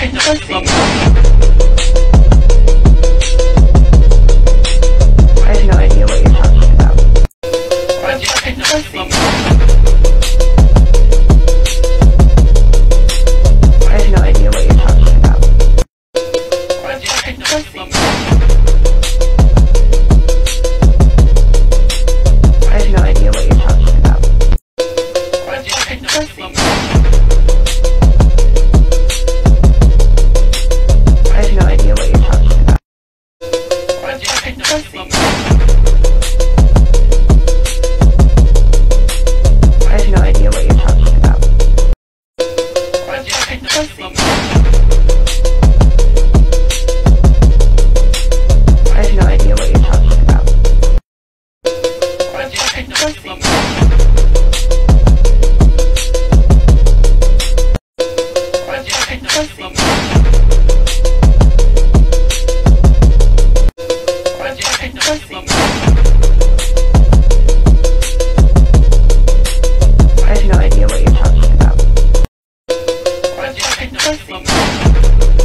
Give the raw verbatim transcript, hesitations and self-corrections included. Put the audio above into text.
Pussy. I have no idea what you're talking about. Pussy. I have no idea what you're talking about. Pussy. I have no idea what you're talking about. Pussy. I have no idea what you're talking about. Pussy. I have no idea what you're talking about. Pussy. I have no idea what you're talking about. Pussy. Pussy. Pussy. I have no idea what you're talking about. Pussy.